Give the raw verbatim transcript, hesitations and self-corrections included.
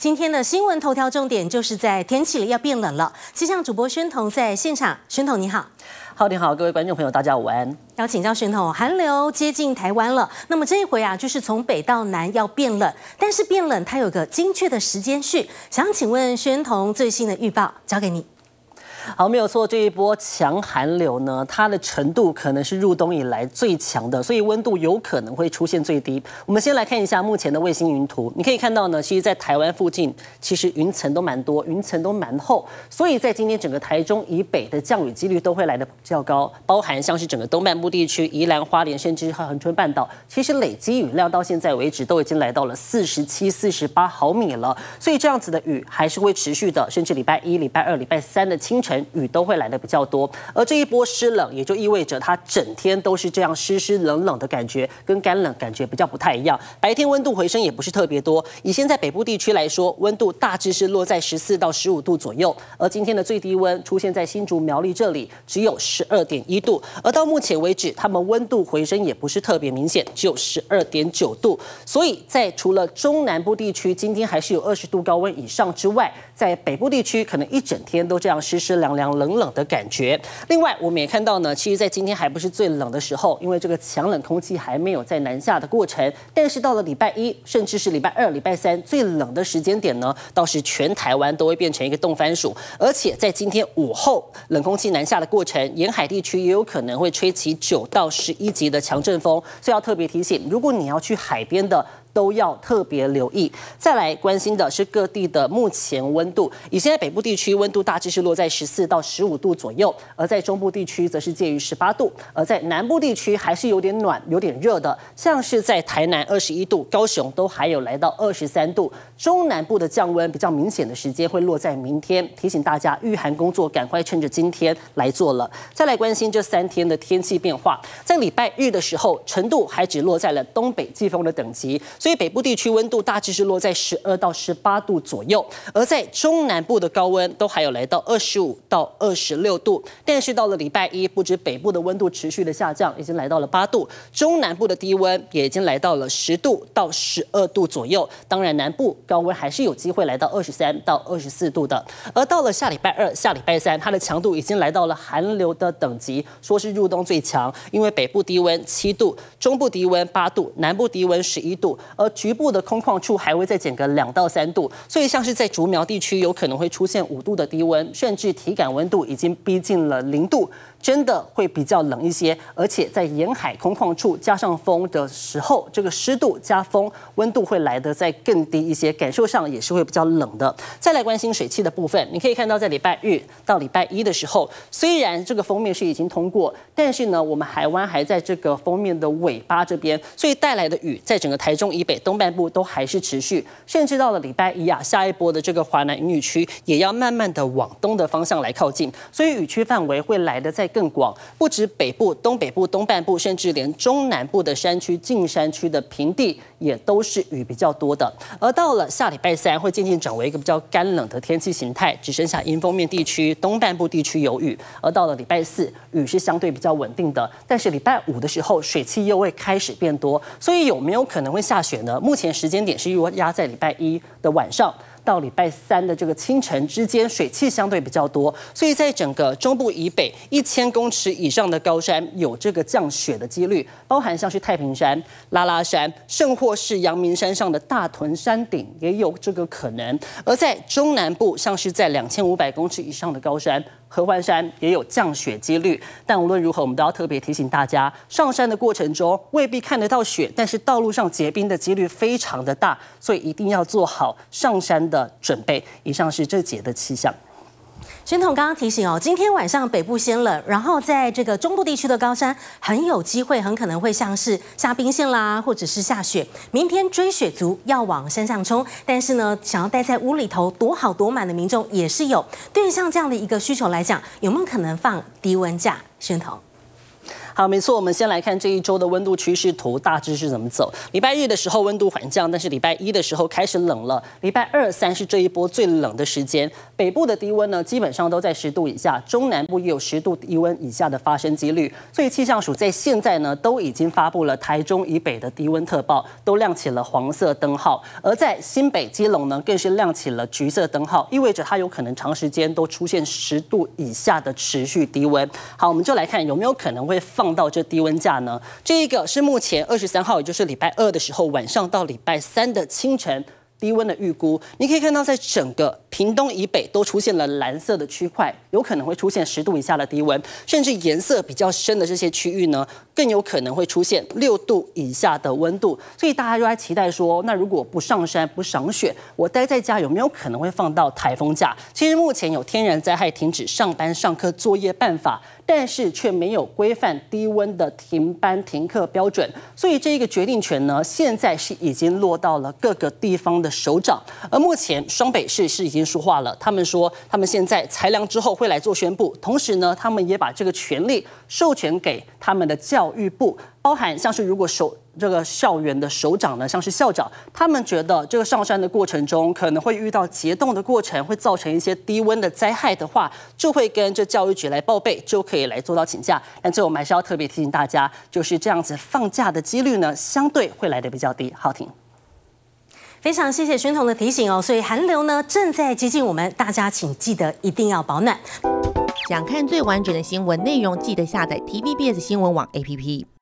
今天的新闻头条重点就是在天气里要变冷了。气象主播宣彤在现场，宣彤你好。 好，你好，各位观众朋友，大家午安。 要请教宣彤，寒流接近台湾了，那么这一回啊，就是从北到南要变冷，但是变冷它有个精确的时间序，想请问宣彤最新的预报，交给你。 好，没有错，这一波强寒流呢，它的程度可能是入冬以来最强的，所以温度有可能会出现最低。我们先来看一下目前的卫星云图，你可以看到呢，其实在台湾附近，其实云层都蛮多，云层都蛮厚，所以在今天整个台中以北的降雨几率都会来得比较高，包含像是整个东半部地区、宜兰、花莲，甚至恒春半岛，其实累积雨量到现在为止都已经来到了四十七、四十八毫米了，所以这样子的雨还是会持续的，甚至礼拜一、礼拜二、礼拜三的清晨。雨都会来的比较多，而这一波湿冷也就意味着它整天都是这样湿湿冷冷的感觉，跟干冷感觉比较不太一样。白天温度回升也不是特别多，以现在北部地区来说，温度大致是落在十四到十五度左右，而今天的最低温出现在新竹苗栗这里，只有十二点一度，而到目前为止，他们温度回升也不是特别明显，只有十二点九度。所以在除了中南部地区今天还是有二十度高温以上之外，在北部地区可能一整天都这样湿湿凉凉。冷冷的感觉。另外，我们也看到呢，其实，在今天还不是最冷的时候，因为这个强冷空气还没有在南下的过程。但是到了礼拜一，甚至是礼拜二、礼拜三最冷的时间点呢，倒是全台湾都会变成一个冻番薯。而且在今天午后，冷空气南下的过程，沿海地区也有可能会吹起九到十一级的强阵风，所以要特别提醒，如果你要去海边的。都要特别留意。再来关心的是各地的目前温度，以现在北部地区温度大致是落在十四到十五度左右，而在中部地区则是介于十八度，而在南部地区还是有点暖、有点热的，像是在台南二十一度，高雄都还有来到二十三度。中南部的降温比较明显的时间会落在明天，提醒大家御寒工作赶快趁着今天来做了。再来关心这三天的天气变化，在礼拜日的时候，程度还只落在了东北季风的等级。所以北部地区温度大致是落在十二到十八度左右，而在中南部的高温都还有来到二十五到二十六度。但是到了礼拜一，不止北部的温度持续的下降，已经来到了八度，中南部的低温也已经来到了十度到十二度左右。当然，南部高温还是有机会来到二十三到二十四度的。而到了下礼拜二、下礼拜三，它的强度已经来到了寒流的等级，说是入冬最强，因为北部低温七度，中部低温八度，南部低温十一度。而局部的空旷处还会再减个两到三度，所以像是在竹苗地区有可能会出现五度的低温，甚至体感温度已经逼近了零度，真的会比较冷一些。而且在沿海空旷处加上风的时候，这个湿度加风，温度会来得再更低一些，感受上也是会比较冷的。再来关心水汽的部分，你可以看到在礼拜日到礼拜一的时候，虽然这个锋面是已经通过，但是呢，我们海湾还在这个锋面的尾巴这边，所以带来的雨在整个台中以北东半部都还是持续，甚至到了礼拜一啊，下一波的这个华南云雨区也要慢慢的往东的方向来靠近，所以雨区范围会来得再更广，不止北部、东北部、东半部，甚至连中南部的山区、近山区的平地也都是雨比较多的。而到了下礼拜三，会渐渐转为一个比较干冷的天气形态，只剩下迎风面地区、东半部地区有雨。而到了礼拜四，雨是相对比较稳定的，但是礼拜五的时候，水汽又会开始变多，所以有没有可能会下雪呢？目前时间点是压在礼拜一的晚上到礼拜三的这个清晨之间，水汽相对比较多，所以在整个中部以北一千公尺以上的高山有这个降雪的几率，包含像是太平山、拉拉山，甚或是阳明山上的大屯山顶也有这个可能。而在中南部，像是在两千五百公尺以上的高山。合欢山也有降雪几率，但无论如何，我们都要特别提醒大家，上山的过程中未必看得到雪，但是道路上结冰的几率非常的大，所以一定要做好上山的准备。以上是这节的气象。 宣彤刚刚提醒哦，今天晚上北部先冷，然后在这个中部地区的高山很有机会，很可能会像是下冰线啦，或者是下雪。明天追雪族要往山上冲，但是呢，想要待在屋里头躲好躲满的民众也是有。对于像这样的一个需求来讲，有没有可能放低温假？宣彤。 好，没错，我们先来看这一周的温度趋势图大致是怎么走。礼拜日的时候温度缓降，但是礼拜一的时候开始冷了。礼拜二、三是这一波最冷的时间。北部的低温呢，基本上都在十度以下，中南部也有十度低温以下的发生几率。所以气象署在现在呢，都已经发布了台中以北的低温特报，都亮起了黄色灯号。而在新北、基隆呢，更是亮起了橘色灯号，意味着它有可能长时间都出现十度以下的持续低温。好，我们就来看有没有可能会放到这低温价呢？这一个是目前二十三号，也就是礼拜二的时候晚上到礼拜三的清晨低温的预估。你可以看到，在整个屏东以北都出现了蓝色的区块，有可能会出现十度以下的低温，甚至颜色比较深的这些区域呢，更有可能会出现六度以下的温度。所以大家就在期待说，那如果不上山不赏雪，我待在家有没有可能会放到台风假？其实目前有天然灾害停止上班上课作业办法，但是却没有规范低温的停班停课标准，所以这个决定权呢，现在是已经落到了各个地方的首长。而目前双北市是已经说话了，他们说他们现在裁量之后会来做宣布，同时呢，他们也把这个权利授权给他们的教育部，包含像是如果首这个校园的首长呢，像是校长，他们觉得这个上山的过程中可能会遇到结冻的过程，会造成一些低温的灾害的话，就会跟这教育局来报备，就可以来做到请假。但最后我们还是要特别提醒大家，就是这样子放假的几率呢，相对会来得比较低。好，婷。 非常谢谢宣彤的提醒哦，所以寒流呢正在接近我们，大家请记得一定要保暖。 想看最完整的新闻内容，记得下载 T V B S 新闻网 A P P。